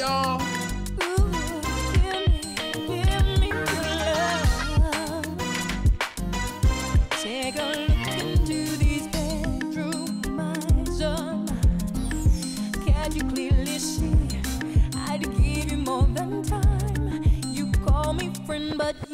y'all. Give me your love. Take a look into these bedroom eyes of mine. Can't you clearly see I'd give you more than time? You call me friend, but